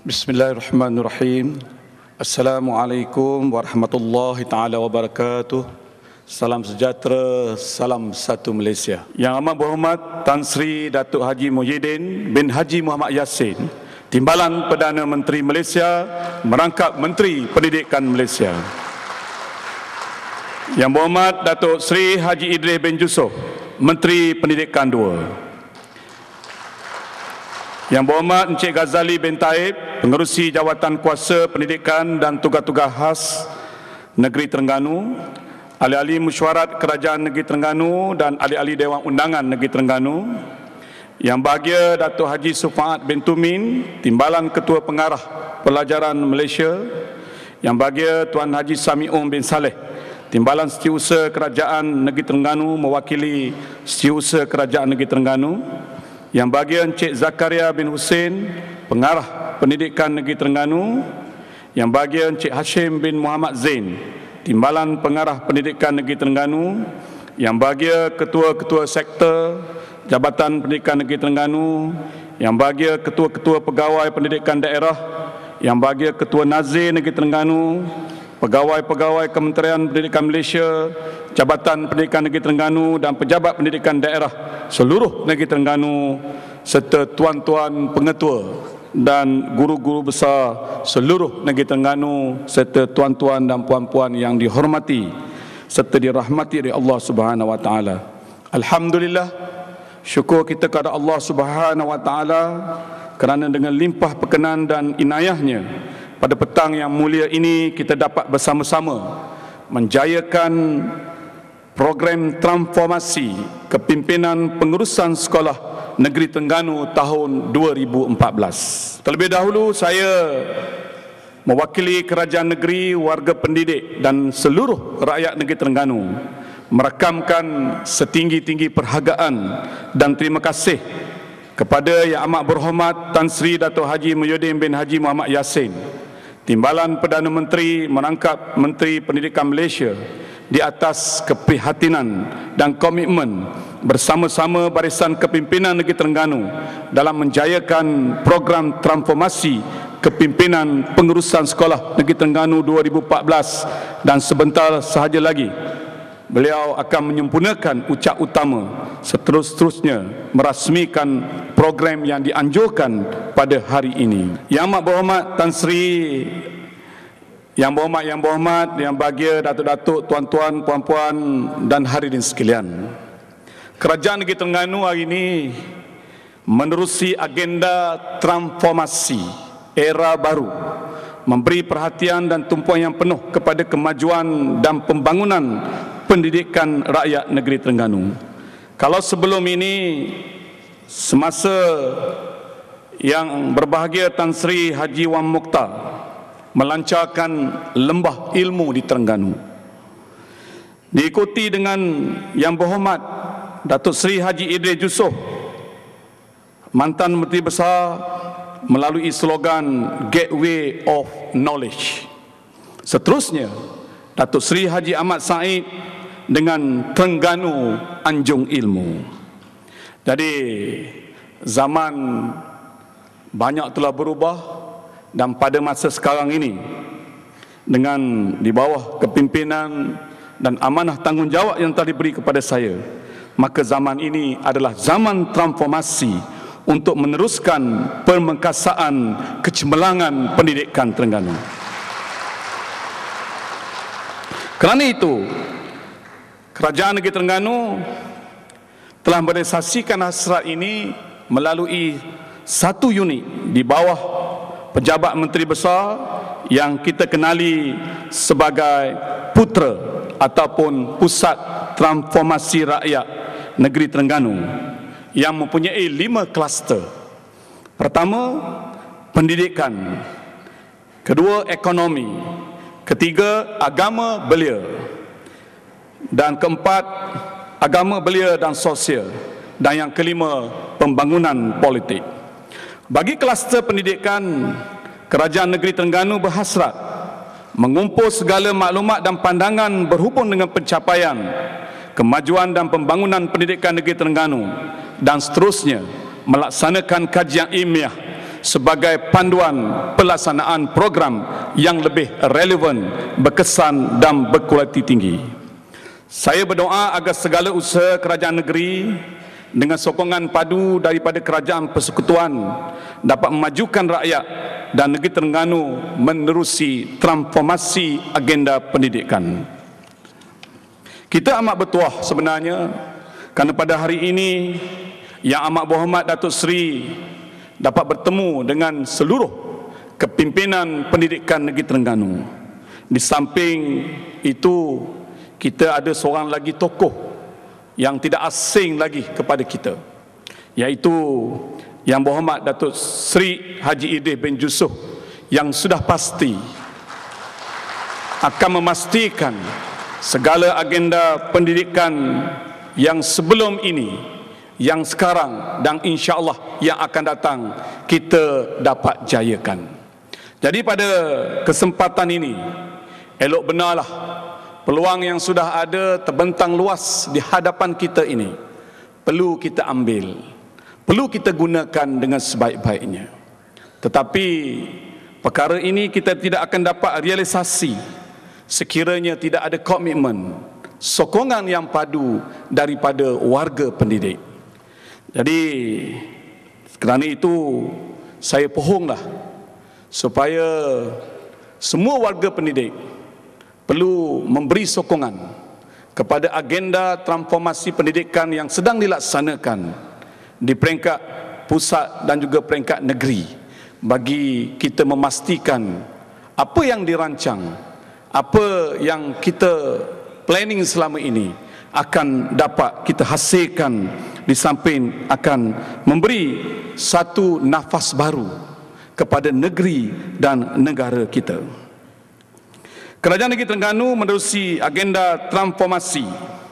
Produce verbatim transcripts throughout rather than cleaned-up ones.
Bismillahirrahmanirrahim. Assalamualaikum warahmatullahi taala wabarakatuh. Salam sejahtera, salam satu Malaysia. Yang amat berhormat Tan Sri Datuk Haji Muhyiddin bin Haji Muhammad Yassin, Timbalan Perdana Menteri Malaysia merangkap Menteri Pendidikan Malaysia. Yang berhormat Datuk Sri Haji Idris bin Yusof, Menteri Pendidikan dua. Yang berhormat Encik Ghazali bin Taib, Pengerusi Jawatan Kuasa Pendidikan dan Tugas-Tugas Khas Negeri Terengganu, ahli-ahli mesyuarat Kerajaan Negeri Terengganu dan ahli-ahli Dewan Undangan Negeri Terengganu. Yang bahagia Datuk Haji Sufaat bin Tumin, Timbalan Ketua Pengarah Pelajaran Malaysia. Yang bahagia Tuan Haji Sami'un bin Saleh, Timbalan Setiausaha Kerajaan Negeri Terengganu mewakili Setiausaha Kerajaan Negeri Terengganu. Yang bahagia Encik Zakaria bin Hussein, Pengarah Pendidikan Negeri Terengganu. Yang bahagia Encik Hashim bin Muhammad Zain, Timbalan Pengarah Pendidikan Negeri Terengganu. Yang bahagia Ketua-Ketua Sektor Jabatan Pendidikan Negeri Terengganu. Yang bahagia Ketua-Ketua Pegawai Pendidikan Daerah. Yang bahagia Ketua Nazir Negeri Terengganu, pegawai-pegawai Kementerian Pendidikan Malaysia, Jabatan Pendidikan Negeri Terengganu dan pejabat pendidikan daerah seluruh Negeri Terengganu, serta tuan-tuan pengetua dan guru-guru besar seluruh Negeri Terengganu, serta tuan-tuan dan puan-puan yang dihormati serta dirahmati oleh Allah Subhanahu wa taala. Alhamdulillah, syukur kita kepada Allah Subhanahu wa taala kerana dengan limpah perkenan dan inayahnya, pada petang yang mulia ini kita dapat bersama-sama menjayakan program transformasi kepimpinan pengurusan sekolah Negeri Terengganu tahun dua ribu empat belas. Terlebih dahulu saya mewakili kerajaan negeri, warga pendidik dan seluruh rakyat Negeri Terengganu merakamkan setinggi-tinggi perhargaan dan terima kasih kepada Yang Amat Berhormat Tan Sri Datuk Haji Muhyiddin bin Haji Muhammad Yassin, Timbalan Perdana Menteri merangkap Menteri Pendidikan Malaysia, di atas keprihatinan dan komitmen bersama-sama barisan kepimpinan Negeri Terengganu dalam menjayakan program transformasi kepimpinan pengurusan sekolah Negeri Terengganu dua ribu empat belas, dan sebentar sahaja lagi beliau akan menyempurnakan ucap utama seterus-terusnya merasmikan program yang dianjurkan pada hari ini. Yang Amat Berhormat Tan Sri, Yang Berhormat, Yang Berhormat, Yang bahagia Datuk-Datuk, Tuan-Tuan, Puan-Puan dan hadirin sekalian, Kerajaan Negeri Terengganu hari ini menerusi agenda transformasi era baru, memberi perhatian dan tumpuan yang penuh kepada kemajuan dan pembangunan pendidikan rakyat Negeri Terengganu. Kalau sebelum ini, semasa yang berbahagia Tan Sri Haji Wan Mokhtar melancarkan lembah ilmu di Terengganu, diikuti dengan Yang Berhormat Datuk Sri Haji Idris Yusof, mantan Menteri Besar, melalui slogan Gateway of Knowledge. Seterusnya Datuk Sri Haji Ahmad Said dengan Terengganu Anjung Ilmu. Jadi zaman banyak telah berubah, dan pada masa sekarang ini dengan di bawah kepimpinan dan amanah tanggungjawab yang telah diberi kepada saya, maka zaman ini adalah zaman transformasi untuk meneruskan pemengkasaan kecemerlangan pendidikan Terengganu. Kerana itu, Kerajaan Negeri Terengganu telah merealisasikan hasrat ini melalui satu unit di bawah pejabat Menteri Besar yang kita kenali sebagai PUTRA ataupun Pusat Transformasi Rakyat Negeri Terengganu, yang mempunyai lima kluster. Pertama, pendidikan. Kedua, ekonomi. Ketiga, agama belia. Dan keempat, agama belia dan sosial. Dan yang kelima, pembangunan politik. Bagi kluster pendidikan, Kerajaan Negeri Terengganu berhasrat mengumpul segala maklumat dan pandangan berhubung dengan pencapaian, kemajuan dan pembangunan pendidikan Negeri Terengganu, dan seterusnya melaksanakan kajian ilmiah sebagai panduan pelaksanaan program yang lebih relevan, berkesan dan berkualiti tinggi. Saya berdoa agar segala usaha kerajaan negeri dengan sokongan padu daripada Kerajaan Persekutuan dapat memajukan rakyat dan negeri Terengganu menerusi transformasi agenda pendidikan. Kita amat bertuah sebenarnya kerana pada hari ini Yang Amat Berhormat Datuk Seri dapat bertemu dengan seluruh kepimpinan pendidikan negeri Terengganu. Di samping itu, kita ada seorang lagi tokoh yang tidak asing lagi kepada kita, iaitu Yang Berhormat Datuk Seri Haji Idris bin Yusof, yang sudah pasti akan memastikan segala agenda pendidikan yang sebelum ini, yang sekarang dan insya-Allah yang akan datang kita dapat jayakan. Jadi pada kesempatan ini, elok benarlah peluang yang sudah ada terbentang luas di hadapan kita ini perlu kita ambil, perlu kita gunakan dengan sebaik-baiknya. Tetapi perkara ini kita tidak akan dapat realisasi sekiranya tidak ada komitmen, sokongan yang padu daripada warga pendidik. Jadi kerana itu saya pohonglah supaya semua warga pendidik perlu memberi sokongan kepada agenda transformasi pendidikan yang sedang dilaksanakan di peringkat pusat dan juga peringkat negeri, bagi kita memastikan apa yang dirancang, apa yang kita planning selama ini akan dapat kita hasilkan, di samping akan memberi satu nafas baru kepada negeri dan negara kita. Kerajaan Negeri Terengganu menerusi agenda transformasi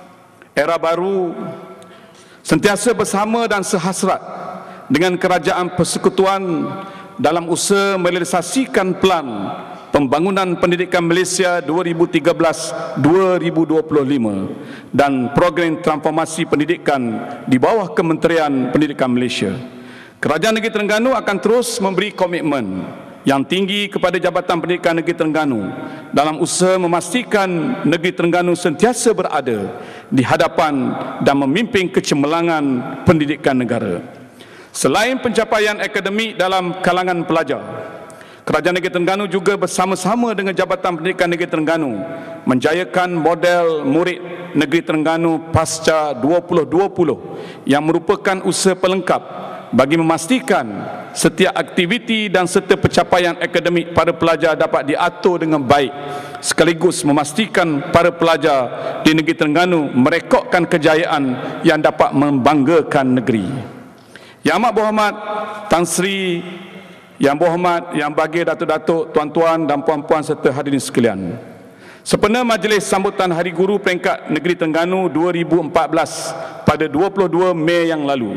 era baru, sentiasa bersama dan sehasrat dengan Kerajaan Persekutuan dalam usaha merealisasikan Pelan Pembangunan Pendidikan Malaysia dua ribu tiga belas hingga dua ribu dua puluh lima dan program transformasi pendidikan di bawah Kementerian Pendidikan Malaysia. Kerajaan Negeri Terengganu akan terus memberi komitmen yang tinggi kepada Jabatan Pendidikan Negeri Terengganu dalam usaha memastikan Negeri Terengganu sentiasa berada di hadapan dan memimpin kecemerlangan pendidikan negara. Selain pencapaian akademik dalam kalangan pelajar, Kerajaan Negeri Terengganu juga bersama-sama dengan Jabatan Pendidikan Negeri Terengganu menjayakan model murid Negeri Terengganu Pasca dua ribu dua puluh yang merupakan usaha pelengkap bagi memastikan setiap aktiviti dan serta pencapaian akademik para pelajar dapat diatur dengan baik, sekaligus memastikan para pelajar di Negeri Terengganu merekodkan kejayaan yang dapat membanggakan negeri. Yang Amat Berhormat Tan Sri, Yang Berhormat Yang Bahagia Datuk-datuk, tuan-tuan dan puan-puan serta hadirin sekalian, sempena majlis sambutan Hari Guru peringkat Negeri Terengganu dua ribu empat belas pada dua puluh dua Mei yang lalu,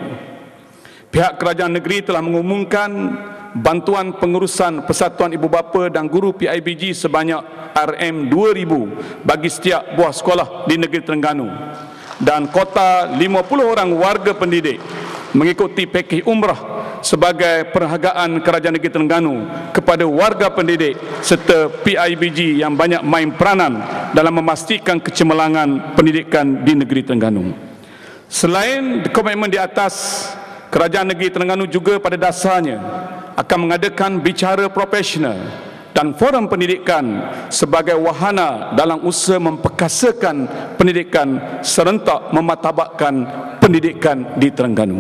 pihak kerajaan negeri telah mengumumkan bantuan pengurusan Persatuan Ibu Bapa dan Guru P I B G sebanyak R M dua ribu bagi setiap buah sekolah di Negeri Terengganu, dan kota lima puluh orang warga pendidik mengikuti pakej umrah sebagai perhargaan Kerajaan Negeri Terengganu kepada warga pendidik serta P I B G yang banyak main peranan dalam memastikan kecemerlangan pendidikan di Negeri Terengganu. Selain komitmen di atas, Kerajaan Negeri Terengganu juga pada dasarnya akan mengadakan bicara profesional dan forum pendidikan sebagai wahana dalam usaha memperkasakan pendidikan serentak memartabatkan pendidikan di Terengganu.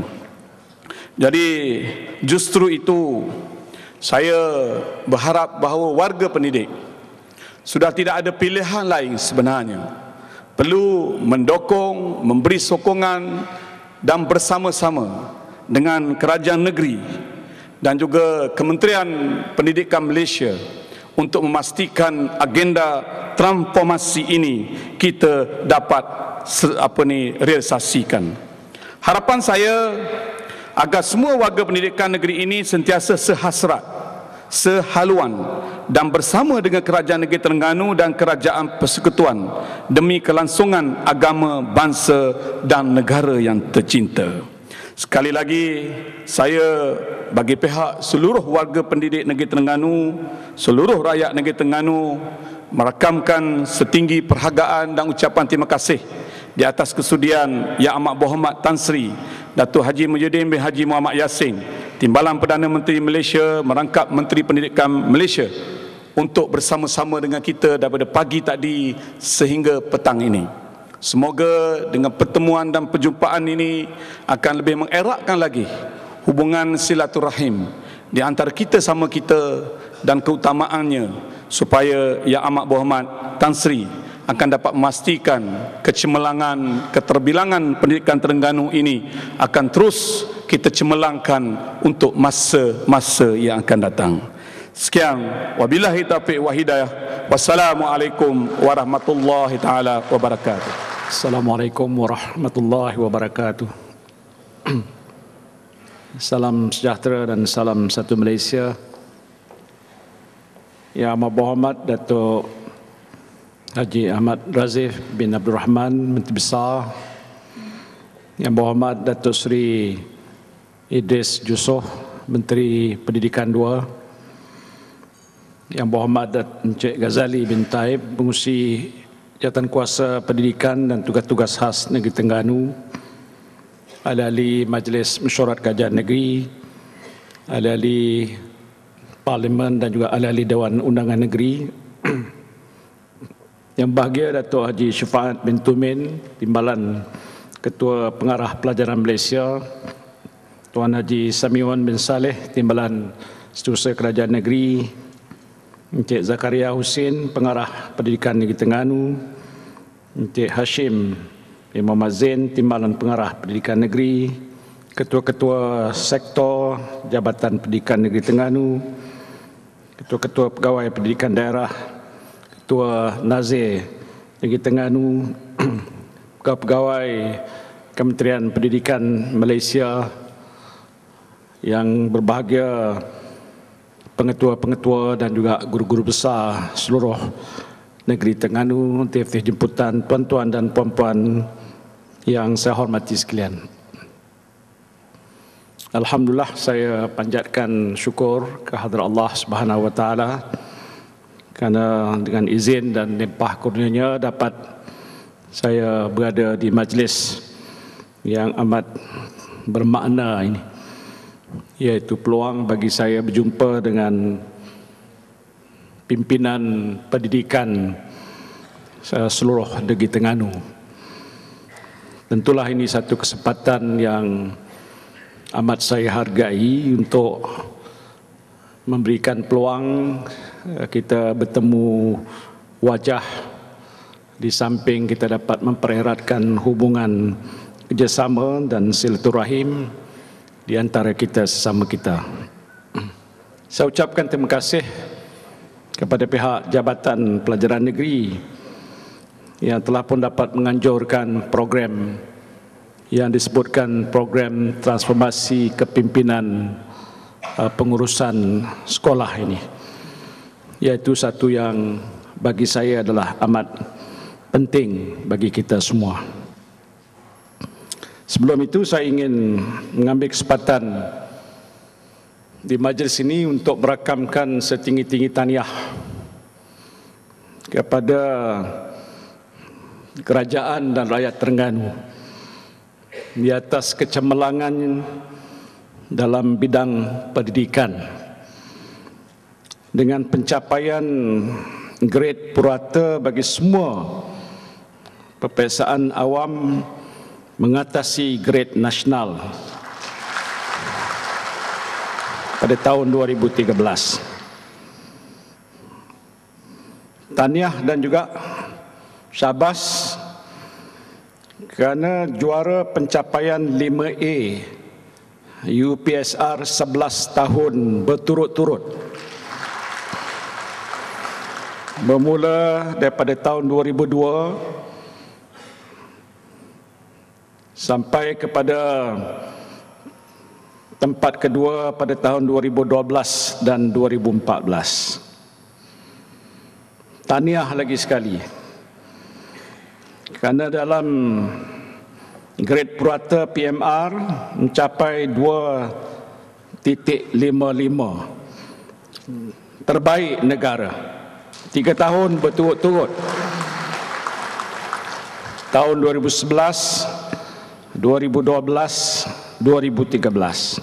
Jadi justru itu saya berharap bahawa warga pendidik sudah tidak ada pilihan lain sebenarnya, perlu mendukung, memberi sokongan dan bersama-sama dengan kerajaan negeri dan juga Kementerian Pendidikan Malaysia untuk memastikan agenda transformasi ini kita dapat apa ni realisasikan. Harapan saya agar semua warga pendidikan negeri ini sentiasa sehasrat, sehaluan dan bersama dengan Kerajaan Negeri Terengganu dan Kerajaan Persekutuan demi kelangsungan agama, bangsa dan negara yang tercinta. Sekali lagi saya bagi pihak seluruh warga pendidik negeri Terengganu, seluruh rakyat negeri Terengganu merakamkan setinggi perhargaan dan ucapan terima kasih di atas kesudian Yang Amat Berhormat Tan Sri Datuk Haji Muhyiddin bin Haji Muhammad Yassin, Timbalan Perdana Menteri Malaysia, merangkap Menteri Pendidikan Malaysia untuk bersama-sama dengan kita daripada pagi tadi sehingga petang ini. Semoga dengan pertemuan dan perjumpaan ini akan lebih mengeratkan lagi hubungan silaturahim di antara kita sama kita dan keutamaannya, supaya Yang Amat Berhormat Tan Sri akan dapat memastikan kecemerlangan, keterbilangan pendidikan Terengganu ini akan terus kita cemerlangkan untuk masa-masa yang akan datang. Sekian, wabillahi taufiq wa hidayah. Wassalamualaikum warahmatullahi taala wabarakatuh. Assalamualaikum warahmatullahi wabarakatuh. Salam sejahtera dan salam satu Malaysia. Yang Amat Berhormat Datuk Haji Ahmad Razif bin Abdul Rahman, Menteri Besar. Yang Berhormat Datuk Seri Idris Jusoh, Menteri Pendidikan dua. Yang Berhormat Datuk Encik Ghazali bin Taib, Pengurusi Jawatankuasa Pendidikan dan Tugas-Tugas Khas Negeri Terengganu. Ahli-ahli Majlis Mesyuarat Kerajaan Negeri, ahli-ahli Parlimen dan juga ahli-ahli Dewan Undangan Negeri. Yang bahagia Datuk Haji Syafaat bin Tumin, Timbalan Ketua Pengarah Pelajaran Malaysia, Tuan Haji Samiwan bin Saleh, Timbalan Setiausaha Kerajaan Negeri, Encik Zakaria Husin, Pengarah Pendidikan Negeri Terengganu, Encik Hashim bin Muhammad Zain, Timbalan Pengarah Pendidikan Negeri, Ketua-Ketua Sektor Jabatan Pendidikan Negeri Terengganu, Ketua-Ketua Pegawai Pendidikan Daerah, Ketua Nazir Negeri Terengganu, Pegawai Kementerian Pendidikan Malaysia, yang berbahagia pengetua-pengetua dan juga guru-guru besar seluruh negeri Terengganu, T F T jemputan, tuan-tuan dan puan-puan yang saya hormati sekalian. Alhamdulillah, saya panjatkan syukur kehadrat Allah Subhanahu wa taala kerana dengan izin dan limpah kurnianya dapat saya berada di majlis yang amat bermakna ini, iaitu peluang bagi saya berjumpa dengan pimpinan pendidikan seluruh negeri Terengganu. Tentulah ini satu kesempatan yang amat saya hargai untuk memberikan peluang kita bertemu wajah, di samping kita dapat mempereratkan hubungan kerjasama dan silaturahim di antara kita sesama kita. Saya ucapkan terima kasih kepada pihak Jabatan Pelajaran Negeri yang telah pun dapat menganjurkan program yang disebutkan program transformasi kepimpinan uh, pengurusan sekolah ini, iaitu satu yang bagi saya adalah amat penting bagi kita semua. Sebelum itu saya ingin mengambil kesempatan di majlis ini untuk merakamkan setinggi-tinggi tahniah kepada kerajaan dan rakyat Terengganu di atas kecemerlangan dalam bidang pendidikan dengan pencapaian grade purata bagi semua peperiksaan awam mengatasi grade nasional pada tahun dua ribu tiga belas. Tahniah dan juga syabas kerana juara pencapaian lima A U P S R sebelas tahun berturut-turut, bermula daripada tahun dua ribu dua sampai kepada tempat kedua pada tahun dua ribu dua belas dan dua ribu empat belas. Tahniah lagi sekali kerana dalam grade purata P M R mencapai dua titik lima lima, terbaik negara. Tiga tahun berturut-turut, tahun dua ribu sebelas, dua ribu dua belas, dua ribu tiga belas.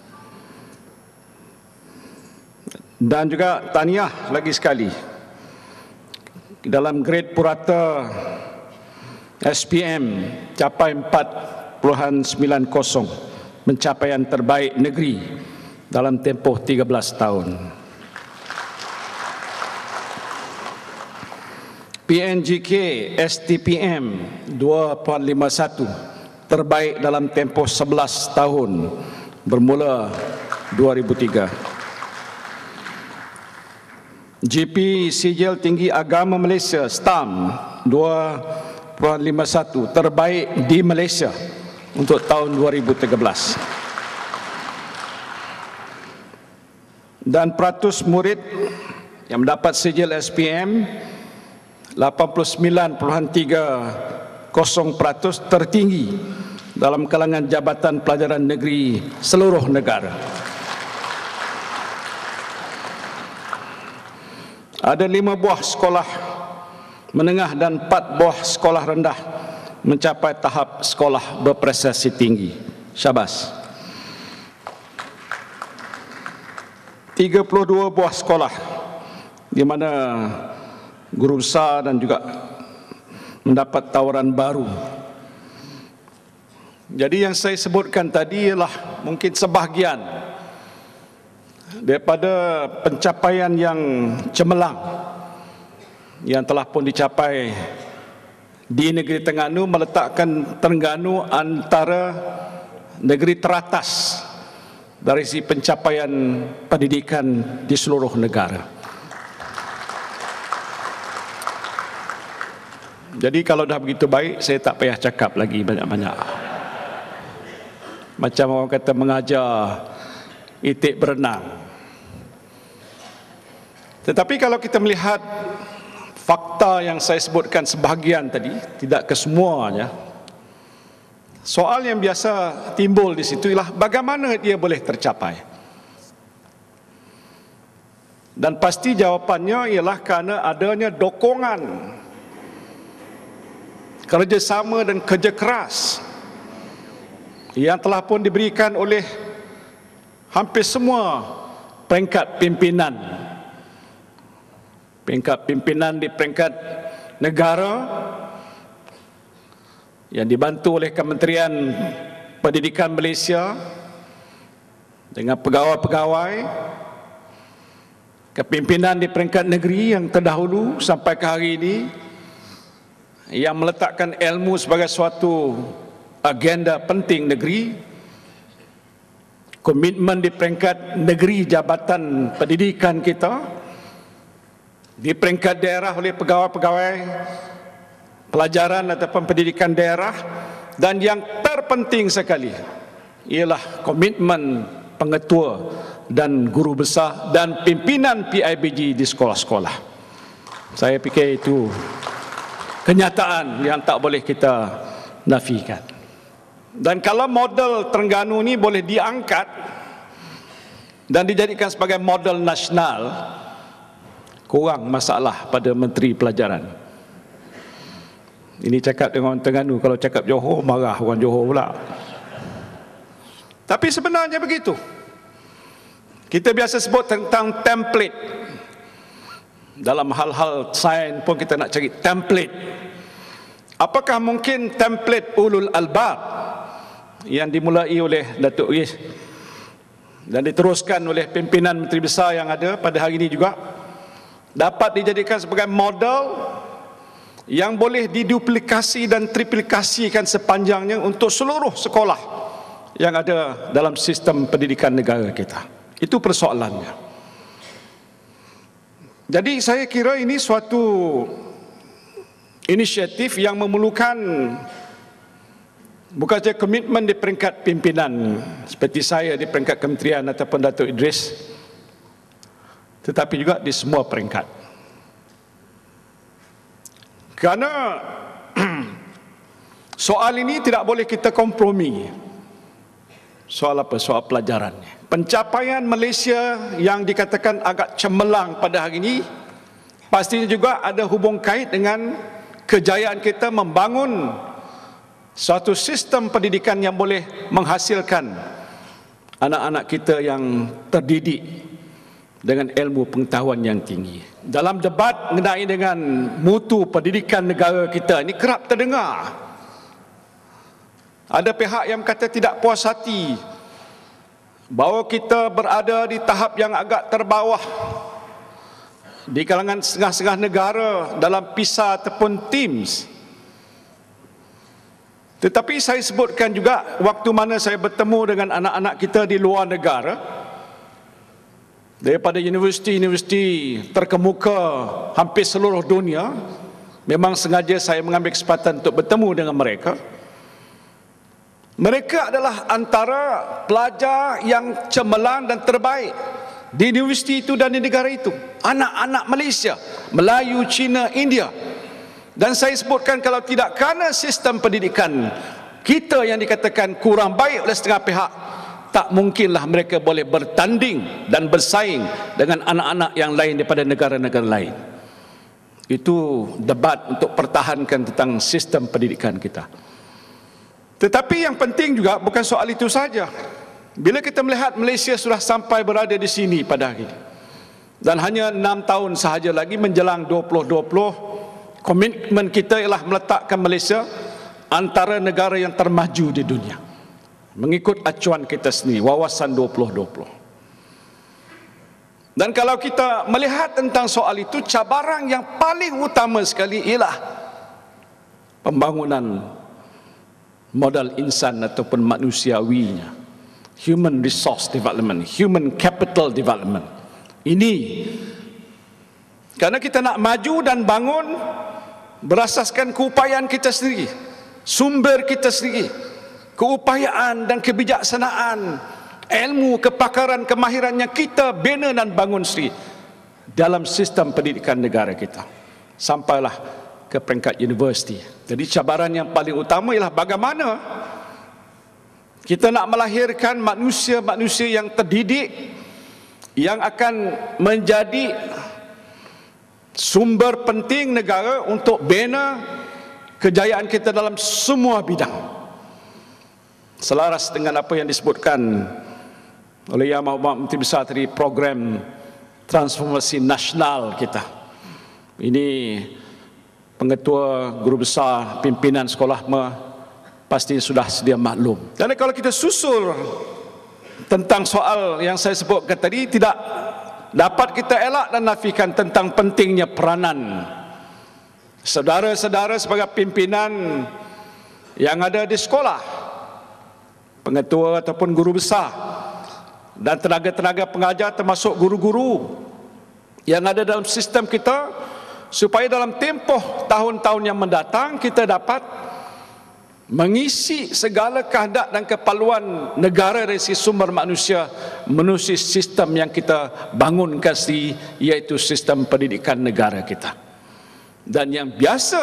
Dan juga tahniah lagi sekali, dalam grade purata S P M capai empat puluh sembilan kosong, pencapaian terbaik negeri dalam tempoh tiga belas tahun. P N G K S T P M dua koma lima satu, terbaik dalam tempoh sebelas tahun bermula dua ribu tiga. G P Sijil Tinggi Agama Malaysia S T A M dua koma lima satu, terbaik di Malaysia untuk tahun dua ribu tiga belas. Dan peratus murid yang mendapat sijil S P M lapan puluh sembilan perpuluhan tiga kosong peratus, tertinggi dalam kalangan Jabatan Pelajaran Negeri seluruh negara. Ada lima buah sekolah menengah dan empat buah sekolah rendah mencapai tahap sekolah berprestasi tinggi. Syabas. tiga puluh dua buah sekolah di mana guru besar dan juga mendapat tawaran baru. Jadi yang saya sebutkan tadi ialah mungkin sebahagian daripada pencapaian yang cemerlang yang telah pun dicapai di negeri Terengganu, meletakkan Terengganu antara negeri teratas dari segi pencapaian pendidikan di seluruh negara. Jadi kalau dah begitu baik, saya tak payah cakap lagi banyak-banyak. Macam orang kata mengajar itik berenang. Tetapi kalau kita melihat fakta yang saya sebutkan sebahagian tadi, tidak kesemuanya, soal yang biasa timbul di situ ialah bagaimana dia boleh tercapai. Dan pasti jawapannya ialah kerana adanya dokongan, kerjasama dan kerja keras yang telah pun diberikan oleh hampir semua peringkat pimpinan. Peringkat pimpinan di peringkat negara yang dibantu oleh Kementerian Pendidikan Malaysia dengan pegawai-pegawai, kepimpinan di peringkat negeri yang terdahulu sampai ke hari ini, yang meletakkan ilmu sebagai suatu agenda penting negeri, komitmen di peringkat negeri jabatan pendidikan kita, di peringkat daerah oleh pegawai-pegawai pelajaran ataupun pendidikan daerah, dan yang terpenting sekali ialah komitmen pengetua dan guru besar dan pimpinan P I B G di sekolah-sekolah. Saya fikir itu kenyataan yang tak boleh kita nafikan. Dan kalau model Terengganu ni boleh diangkat dan dijadikan sebagai model nasional, kurang masalah pada Menteri Pelajaran. Ini cakap dengan orang Terengganu, kalau cakap Johor marah orang Johor pula. Tapi sebenarnya begitu. Kita biasa sebut tentang template. Dalam hal-hal sains pun kita nak cari template. Apakah mungkin template ulul albab yang dimulai oleh Datuk Is dan diteruskan oleh pimpinan Menteri Besar yang ada pada hari ini juga dapat dijadikan sebagai model yang boleh diduplikasi dan triplikasikan sepanjangnya untuk seluruh sekolah yang ada dalam sistem pendidikan negara kita? Itu persoalannya. Jadi saya kira ini suatu inisiatif yang memerlukan bukan saja komitmen di peringkat pimpinan seperti saya di peringkat kementerian ataupun Datuk Idris, tetapi juga di semua peringkat. Kerana soal ini tidak boleh kita kompromi. Soal apa? Soal pelajarannya. Pencapaian Malaysia yang dikatakan agak cemerlang pada hari ini pastinya juga ada hubung kait dengan kejayaan kita membangun suatu sistem pendidikan yang boleh menghasilkan anak-anak kita yang terdidik dengan ilmu pengetahuan yang tinggi. Dalam debat mengenai dengan mutu pendidikan negara kita ini kerap terdengar ada pihak yang kata tidak puas hati bahawa kita berada di tahap yang agak terbawah di kalangan setengah-setengah negara dalam PISA ataupun TIMSS. Tetapi saya sebutkan juga waktu mana saya bertemu dengan anak-anak kita di luar negara, daripada universiti-universiti terkemuka hampir seluruh dunia, memang sengaja saya mengambil kesempatan untuk bertemu dengan mereka. Mereka adalah antara pelajar yang cemerlang dan terbaik di universiti itu dan di negara itu. Anak-anak Malaysia, Melayu, Cina, India. Dan saya sebutkan kalau tidak kerana sistem pendidikan kita yang dikatakan kurang baik oleh setengah pihak, tak mungkinlah mereka boleh bertanding dan bersaing dengan anak-anak yang lain daripada negara-negara lain. Itu debat untuk pertahankan tentang sistem pendidikan kita. Tetapi yang penting juga bukan soal itu saja. Bila kita melihat Malaysia sudah sampai berada di sini pada hari ini, dan hanya enam tahun sahaja lagi menjelang dua ribu dua puluh, komitmen kita ialah meletakkan Malaysia antara negara yang termaju di dunia mengikut acuan kita sendiri, wawasan dua ribu dua puluh. Dan kalau kita melihat tentang soal itu, cabaran yang paling utama sekali ialah pembangunan modal insan ataupun manusiawinya, human resource development, human capital development. Ini karena kita nak maju dan bangun berasaskan keupayaan kita sendiri, sumber kita sendiri, keupayaan dan kebijaksanaan, ilmu, kepakaran, kemahiran yang kita bina dan bangun sendiri dalam sistem pendidikan negara kita sampailah ke peringkat universiti. Jadi cabaran yang paling utama ialah bagaimana kita nak melahirkan manusia-manusia yang terdidik, yang akan menjadi sumber penting negara untuk bina kejayaan kita dalam semua bidang. Selaras dengan apa yang disebutkan oleh Yang Mahmud Menteri Besar tadi, program transformasi nasional kita. Ini pengetua, guru besar, pimpinan sekolah pasti sudah sedia maklum. Dan kalau kita susul tentang soal yang saya sebutkan tadi, tidak dapat kita elak dan nafikan tentang pentingnya peranan saudara-saudara sebagai pimpinan yang ada di sekolah, pengetua ataupun guru besar, dan tenaga-tenaga pengajar termasuk guru-guru yang ada dalam sistem kita, supaya dalam tempoh tahun-tahun yang mendatang kita dapat mengisi segala kehendak dan keperluan negara dari sisi sumber manusia menuju sistem yang kita bangunkan sendiri, iaitu sistem pendidikan negara kita. Dan yang biasa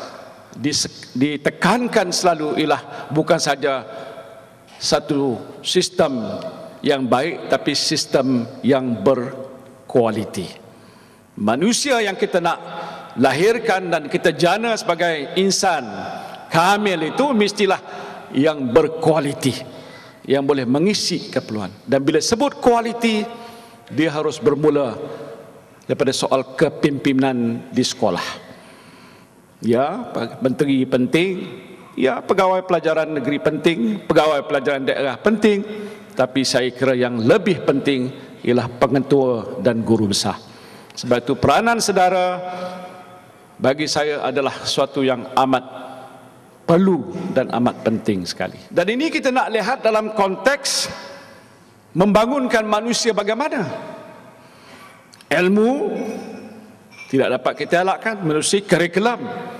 ditekankan selalu ialah bukan saja satu sistem yang baik, tapi sistem yang berkualiti. Manusia yang kita nak lahirkan dan kita jana sebagai insan kamil itu mestilah yang berkualiti, yang boleh mengisi keperluan. Dan bila sebut kualiti, dia harus bermula daripada soal kepimpinan di sekolah. Ya, menteri penting, ya, pegawai pelajaran negeri penting, pegawai pelajaran daerah penting, tapi saya kira yang lebih penting ialah pengetua dan guru besar. Sebab itu peranan saudara bagi saya adalah suatu yang amat perlu dan amat penting sekali. Dan ini kita nak lihat dalam konteks membangunkan manusia bagaimana. Ilmu tidak dapat kita elakkan melalui kurikulum.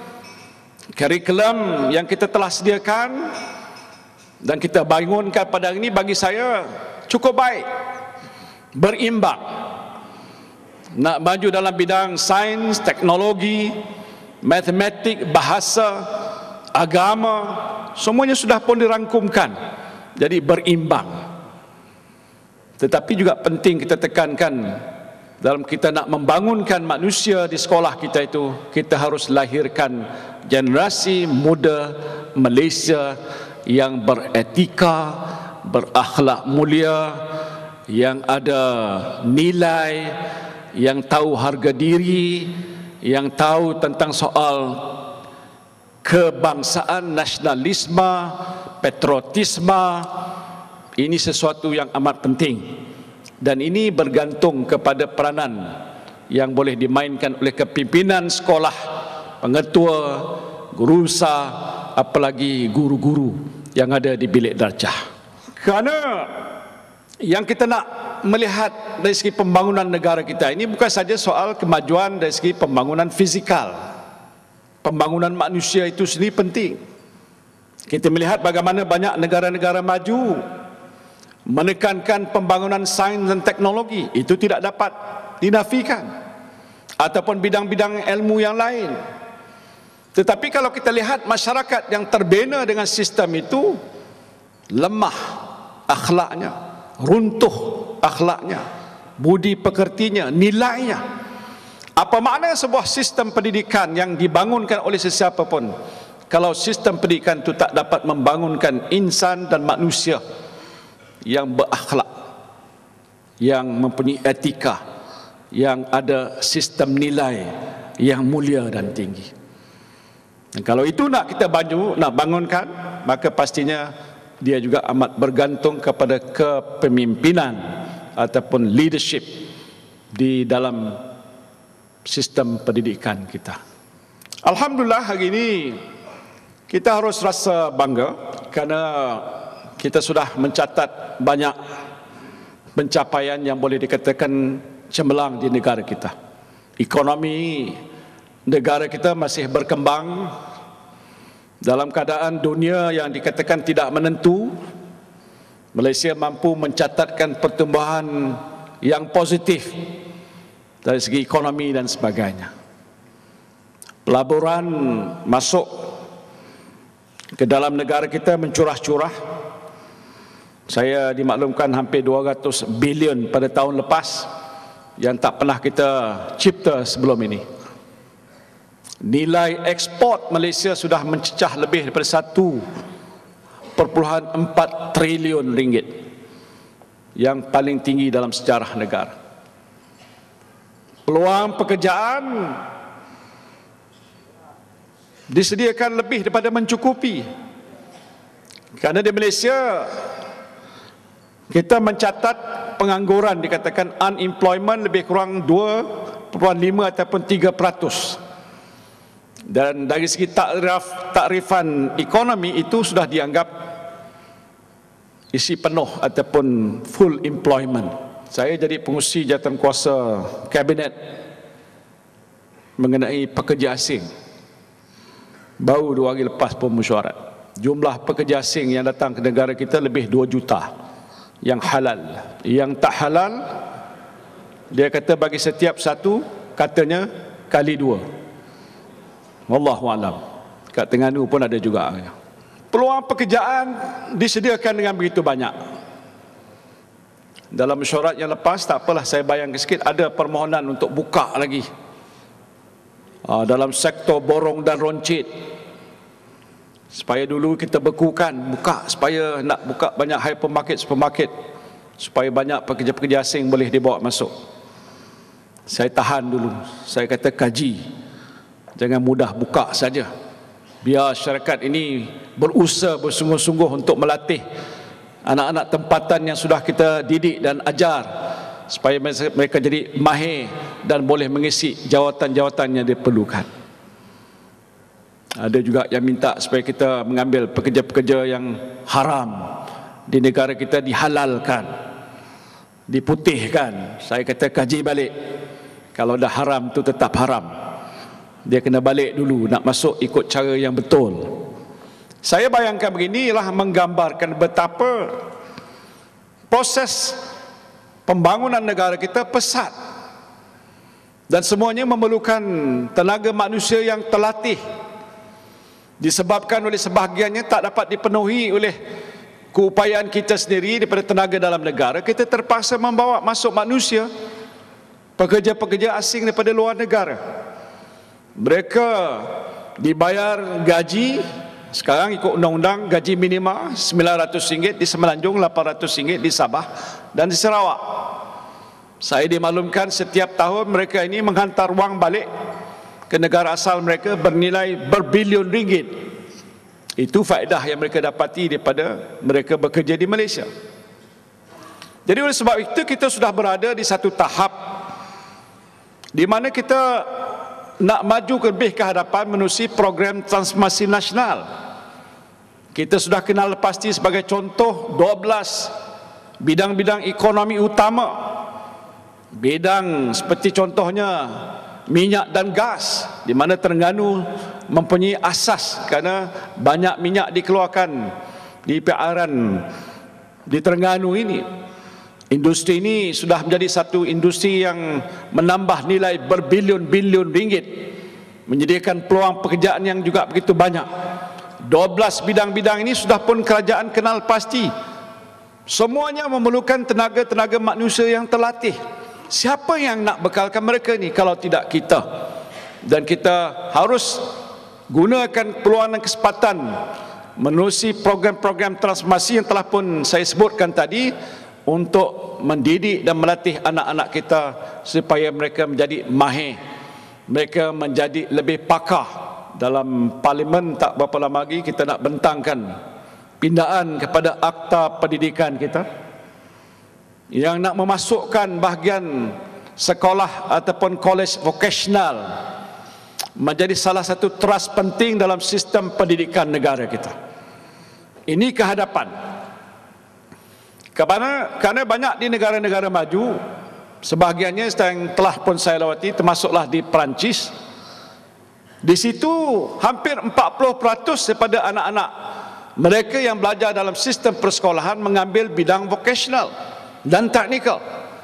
Kurikulum yang kita telah sediakan dan kita bangunkan pada hari ini bagi saya cukup baik, berimbang. Nak maju dalam bidang sains, teknologi, matematik, bahasa, agama, semuanya sudah pun dirangkumkan Jadi berimbang. Tetapi juga penting kita tekankan, dalam kita nak membangunkan manusia di sekolah kita itu, kita harus lahirkan generasi muda Malaysia yang beretika, berakhlak mulia, yang ada nilai, yang tahu harga diri, yang tahu tentang soal kebangsaan, nasionalisme, patriotisme. Ini sesuatu yang amat penting, dan ini bergantung kepada peranan yang boleh dimainkan oleh kepimpinan sekolah, pengetua, gurusa, apalagi guru-guru yang ada di bilik darjah. Kerana yang kita nak melihat dari segi pembangunan negara kita ini bukan saja soal kemajuan dari segi pembangunan fizikal. Pembangunan manusia itu sendiri penting. Kita melihat bagaimana banyak negara-negara maju menekankan pembangunan sains dan teknologi, itu tidak dapat dinafikan, ataupun bidang-bidang ilmu yang lain. Tetapi kalau kita lihat masyarakat yang terbina dengan sistem itu lemah akhlaknya, runtuh akhlaknya, budi pekertinya, nilainya. Apa makna sebuah sistem pendidikan yang dibangunkan oleh sesiapa pun kalau sistem pendidikan itu tak dapat membangunkan insan dan manusia yang berakhlak, yang mempunyai etika, yang ada sistem nilai yang mulia dan tinggi. Dan kalau itu nak kita bangun, nak bangunkan, maka pastinya dia juga amat bergantung kepada kepemimpinan ataupun leadership di dalam sistem pendidikan kita. Alhamdulillah hari ini kita harus rasa bangga kerana kita sudah mencatat banyak pencapaian yang boleh dikatakan cemerlang di negara kita. Ekonomi negara kita masih berkembang dalam keadaan dunia yang dikatakan tidak menentu. Malaysia mampu mencatatkan pertumbuhan yang positif dari segi ekonomi dan sebagainya. Pelaburan masuk ke dalam negara kita mencurah-curah. Saya dimaklumkan hampir dua ratus bilion pada tahun lepas, yang tak pernah kita cipta sebelum ini. Nilai ekspor Malaysia sudah mencecah lebih daripada satu perpuluhan empat trilion ringgit, yang paling tinggi dalam sejarah negara. Peluang pekerjaan disediakan lebih daripada mencukupi, kerana di Malaysia kita mencatat pengangguran, dikatakan unemployment lebih kurang dua perpuluhan lima ataupun tiga peratus. Dan dari segi takrif, takrifan ekonomi itu sudah dianggap isi penuh ataupun full employment. Saya jadi pengurusi jawatankuasa kabinet mengenai pekerja asing. Baru dua hari lepas pun mesyuarat. Jumlah pekerja asing yang datang ke negara kita lebih dua juta. Yang halal, yang tak halal, dia kata bagi setiap satu, katanya kali dua. Wallahu alam. Kat Terengganu pun ada juga. Peluang pekerjaan disediakan dengan begitu banyak. Dalam mesyuarat yang lepas, tak apalah saya bayangkan sikit, ada permohonan untuk buka lagi dalam sektor borong dan roncit. Supaya dulu kita bekukan, buka, supaya nak buka banyak hypermarket, supermarket, supaya banyak pekerja-pekerja asing boleh dibawa masuk. Saya tahan dulu, saya kata kaji, jangan mudah buka saja. Biar syarikat ini berusaha bersungguh-sungguh untuk melatih anak-anak tempatan yang sudah kita didik dan ajar, supaya mereka jadi mahir dan boleh mengisi jawatan-jawatan yang diperlukan. Ada juga yang minta supaya kita mengambil pekerja-pekerja yang haram di negara kita dihalalkan, diputihkan. Saya kata kaji balik. Kalau dah haram tu tetap haram. Dia kena balik dulu, nak masuk ikut cara yang betul. Saya bayangkan beginilah menggambarkan betapa proses pembangunan negara kita pesat. Dan semuanya memerlukan tenaga manusia yang terlatih. Disebabkan oleh sebahagiannya tak dapat dipenuhi oleh keupayaan kita sendiri daripada tenaga dalam negara, kita terpaksa membawa masuk manusia, pekerja-pekerja asing daripada luar negara. Mereka dibayar gaji, sekarang ikut undang-undang gaji minima sembilan ratus ringgit di Semenanjung, lapan ratus ringgit di Sabah dan di Sarawak. Saya dimaklumkan setiap tahun mereka ini menghantar wang balik ke negara asal mereka bernilai berbilion ringgit. Itu faedah yang mereka dapati daripada mereka bekerja di Malaysia. Jadi oleh sebab itu kita sudah berada di satu tahap di mana kita nak maju ke lebih ke hadapan menerusi program transformasi nasional. Kita sudah kenal pasti sebagai contoh dua belas bidang-bidang ekonomi utama. Bidang seperti contohnya minyak dan gas, di mana Terengganu mempunyai asas kerana banyak minyak dikeluarkan di perairan di Terengganu ini. Industri ini sudah menjadi satu industri yang menambah nilai berbilion-bilion ringgit, menyediakan peluang pekerjaan yang juga begitu banyak. dua belas bidang-bidang ini sudah pun kerajaan kenal pasti. Semuanya memerlukan tenaga-tenaga manusia yang terlatih. Siapa yang nak bekalkan mereka ni kalau tidak kita? Dan kita harus gunakan peluang dan kesempatan menerusi program-program transformasi yang telah pun saya sebutkan tadi untuk mendidik dan melatih anak-anak kita supaya mereka menjadi mahir, mereka menjadi lebih pakar. Dalam parlimen tak berapa lama lagi kita nak bentangkan pindaan kepada akta pendidikan kita yang nak memasukkan bahagian sekolah ataupun kolej vokasional menjadi salah satu teras penting dalam sistem pendidikan negara kita. Ini kehadapan. Kerana, kerana banyak di negara-negara maju, sebahagiannya yang telah pun saya lawati, termasuklah di Perancis, di situ hampir empat puluh peratus daripada anak-anak mereka yang belajar dalam sistem persekolahan mengambil bidang vokasional dan teknikal.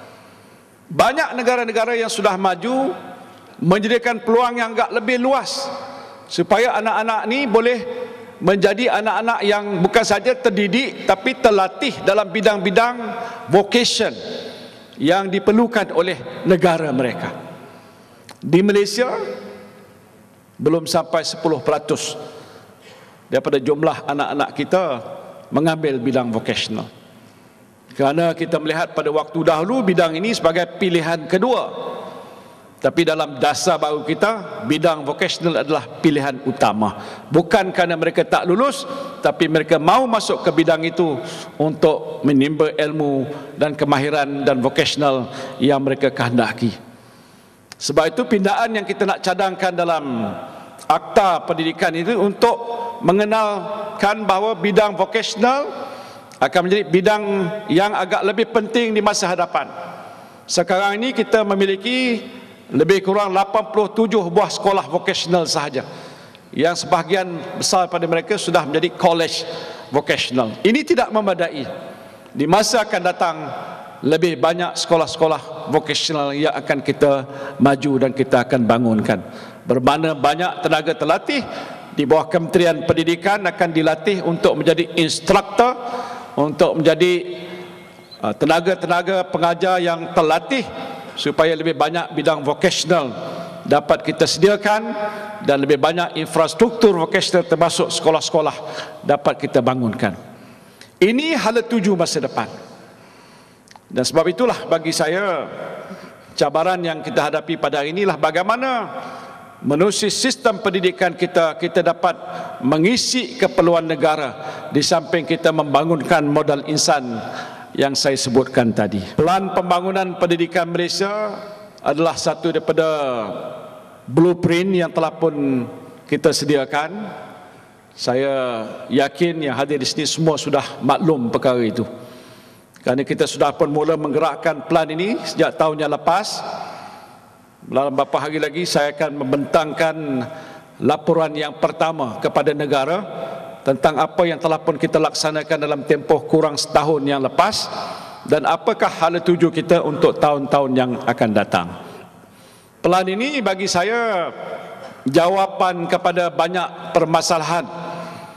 Banyak negara-negara yang sudah maju menyediakan peluang yang agak lebih luas supaya anak-anak ni boleh menjadi anak-anak yang bukan saja terdidik tapi terlatih dalam bidang-bidang vocation yang diperlukan oleh negara mereka. Di Malaysia belum sampai sepuluh peratus daripada jumlah anak-anak kita mengambil bidang vocational. Kerana kita melihat pada waktu dahulu bidang ini sebagai pilihan kedua. Tapi dalam dasar baru kita, bidang vocational adalah pilihan utama. Bukan kerana mereka tak lulus, tapi mereka mau masuk ke bidang itu untuk menimba ilmu dan kemahiran dan vocational yang mereka kehendaki. Sebab itu pindaan yang kita nak cadangkan dalam akta pendidikan itu untuk mengenalkan bahawa bidang vocational akan menjadi bidang yang agak lebih penting di masa hadapan. Sekarang ini kita memiliki lebih kurang lapan puluh tujuh buah sekolah vocational sahaja, yang sebahagian besar pada mereka sudah menjadi college vocational. Ini tidak memadai. Di masa akan datang lebih banyak sekolah-sekolah vocational yang akan kita maju dan kita akan bangunkan. Bermana banyak tenaga terlatih di bawah Kementerian Pendidikan akan dilatih untuk menjadi instruktor, untuk menjadi tenaga-tenaga pengajar yang terlatih supaya lebih banyak bidang vocational dapat kita sediakan dan lebih banyak infrastruktur vocational termasuk sekolah-sekolah dapat kita bangunkan. Ini hala tuju masa depan. Dan sebab itulah bagi saya cabaran yang kita hadapi pada hari inilah bagaimana menerusi sistem pendidikan kita, kita dapat mengisi keperluan negara di samping kita membangunkan modal insan yang saya sebutkan tadi. Pelan pembangunan pendidikan Malaysia adalah satu daripada blueprint yang telah pun kita sediakan. Saya yakin yang hadir di sini semua sudah maklum perkara itu. Kerana kita sudah pun mula menggerakkan plan ini sejak tahun yang lepas. Dalam beberapa hari lagi saya akan membentangkan laporan yang pertama kepada negara tentang apa yang telah pun kita laksanakan dalam tempoh kurang setahun yang lepas dan apakah hala tuju kita untuk tahun-tahun yang akan datang. Pelan ini bagi saya jawapan kepada banyak permasalahan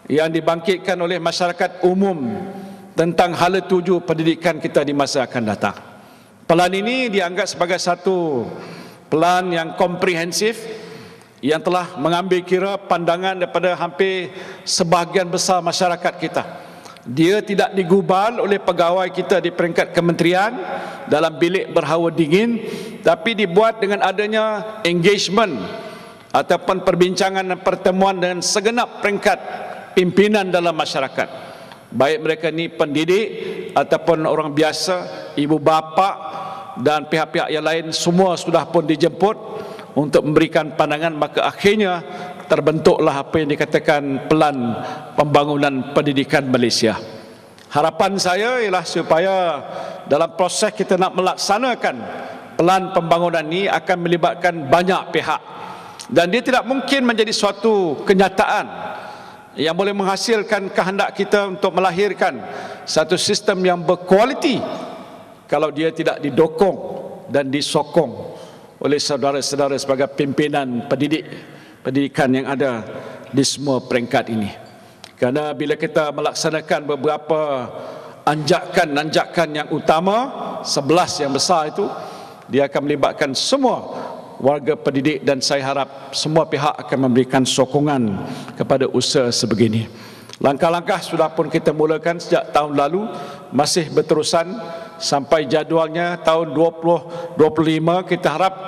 yang dibangkitkan oleh masyarakat umum tentang hala tuju pendidikan kita di masa akan datang. Pelan ini dianggap sebagai satu pelan yang komprehensif yang telah mengambil kira pandangan daripada hampir sebahagian besar masyarakat kita. Dia tidak digubal oleh pegawai kita di peringkat kementerian dalam bilik berhawa dingin, tapi dibuat dengan adanya engagement ataupun perbincangan dan pertemuan dengan segenap peringkat pimpinan dalam masyarakat, baik mereka ni pendidik ataupun orang biasa, ibu bapa dan pihak-pihak yang lain, semua sudah pun dijemput untuk memberikan pandangan. Maka akhirnya terbentuklah apa yang dikatakan Pelan Pembangunan Pendidikan Malaysia. Harapan saya ialah supaya dalam proses kita nak melaksanakan pelan pembangunan ini akan melibatkan banyak pihak, dan dia tidak mungkin menjadi suatu kenyataan yang boleh menghasilkan kehendak kita untuk melahirkan satu sistem yang berkualiti kalau dia tidak didokong dan disokong oleh saudara-saudara sebagai pimpinan pendidik pendidikan yang ada di semua peringkat ini. Kerana bila kita melaksanakan beberapa anjakan-anjakan yang utama, sebelas yang besar itu, dia akan melibatkan semua warga pendidik, dan saya harap semua pihak akan memberikan sokongan kepada usaha sebegini. Langkah-langkah sudah pun kita mulakan sejak tahun lalu, masih berterusan sampai jadualnya tahun dua ribu dua puluh lima. Kita harap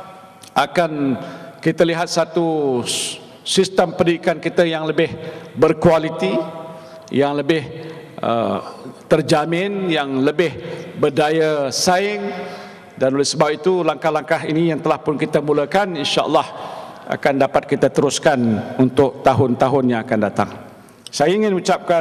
akan kita lihat satu sistem pendidikan kita yang lebih berkualiti, yang lebih uh, terjamin, yang lebih berdaya saing. Dan oleh sebab itu langkah-langkah ini yang telah pun kita mulakan, insya-Allah akan dapat kita teruskan untuk tahun-tahun yang akan datang. Saya ingin ucapkan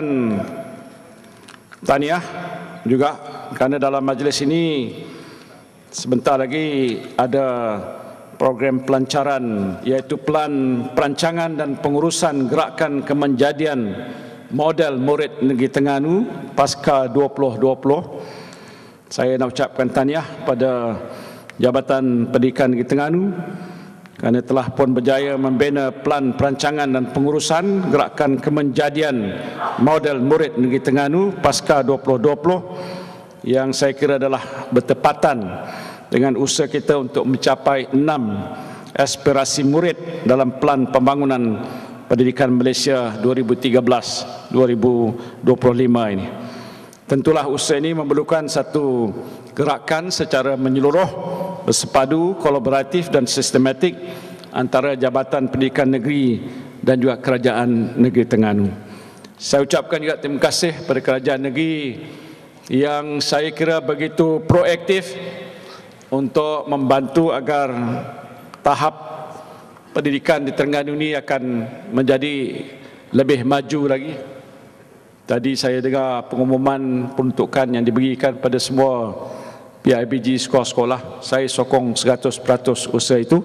tahniah juga kerana dalam majlis ini sebentar lagi ada program pelancaran, iaitu Pelan Perancangan dan Pengurusan Gerakan Kemenjadian Model Murid Negeri Terengganu Pasca dua ribu dua puluh. Saya nak ucapkan tahniah pada Jabatan Pendidikan Negeri Terengganu kerana telah pun berjaya membina Pelan Perancangan dan Pengurusan Gerakan Kemenjadian Model Murid Negeri Terengganu Pasca dua ribu dua puluh, yang saya kira adalah bertepatan dengan usaha kita untuk mencapai enam aspirasi murid dalam Pelan Pembangunan Pendidikan Malaysia dua ribu tiga belas sampai dua ribu dua puluh lima ini. Tentulah usaha ini memerlukan satu gerakan secara menyeluruh, bersepadu, kolaboratif dan sistematik antara Jabatan Pendidikan Negeri dan juga Kerajaan Negeri Terengganu. Saya ucapkan juga terima kasih kepada Kerajaan Negeri yang saya kira begitu proaktif untuk membantu agar tahap pendidikan di Terengganu ini akan menjadi lebih maju lagi. Tadi saya dengar pengumuman peruntukan yang diberikan pada semua P I B G sekolah-sekolah. Saya sokong seratus peratus usaha itu,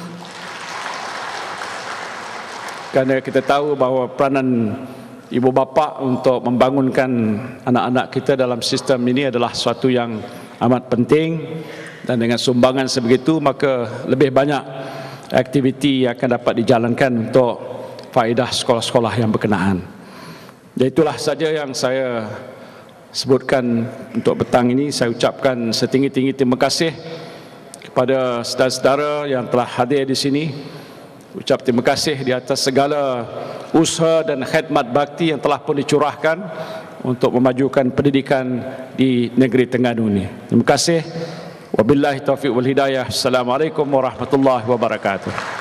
kerana kita tahu bahawa peranan ibu bapa untuk membangunkan anak-anak kita dalam sistem ini adalah sesuatu yang amat penting, dan dengan sumbangan sebegitu maka lebih banyak aktiviti yang akan dapat dijalankan untuk faedah sekolah-sekolah yang berkenaan. Dan itulah saja yang saya sebutkan untuk petang ini. Saya ucapkan setinggi-tinggi terima kasih kepada saudara-saudara yang telah hadir di sini. Ucap terima kasih di atas segala usaha dan khidmat bakti yang telah pun dicurahkan untuk memajukan pendidikan di negeri Terengganu ini. Terima kasih. Wabillahi taufiq wal hidayah. Assalamualaikum warahmatullahi wabarakatuh.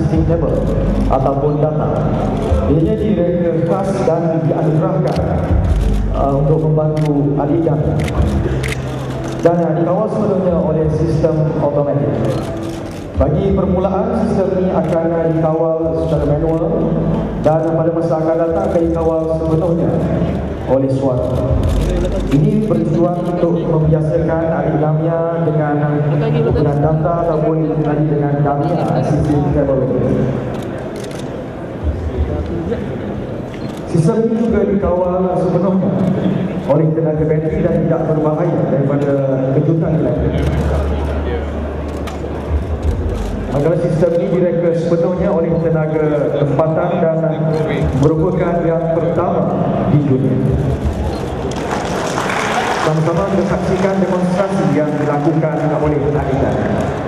assisting table ataupun data. Ianya direka khas dan dianugerahkan uh, untuk membantu ahli data dan uh, dikawal sepenuhnya oleh sistem automatik. Bagi permulaan, sistem ini akan uh, dikawal secara manual dan uh, pada masa akan datang akan dikawal sepenuhnya oleh suara. Ini bertujuan untuk membiasakan ahli damia dengan dengan data ataupun lagi dengan damia assisting table. Sistem ini juga dikawal sepenuhnya oleh tenaga bateri dan tidak berbahaya daripada kejutan elektrik. Manakala sistem ini direka sepenuhnya oleh tenaga tempatan dan merupakan yang pertama di dunia. Sama-sama kita saksikan demonstrasi yang dilakukan oleh ahli.